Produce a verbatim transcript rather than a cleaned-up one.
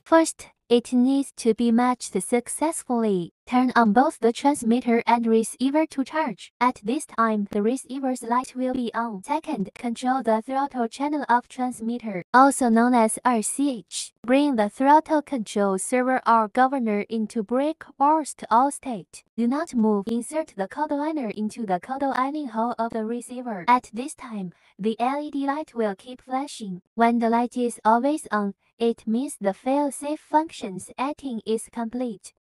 First, it needs to be matched successfully. Turn on both the transmitter and receiver to charge. At this time, the receiver's light will be on. Second, control the throttle channel of transmitter, also known as R C H. Bring the throttle control server or governor into brake or stall state. Do not move. Insert the code liner into the code lining hole of the receiver. At this time, the L E D light will keep flashing. When the light is always on, it means the fail-safe function setting is complete.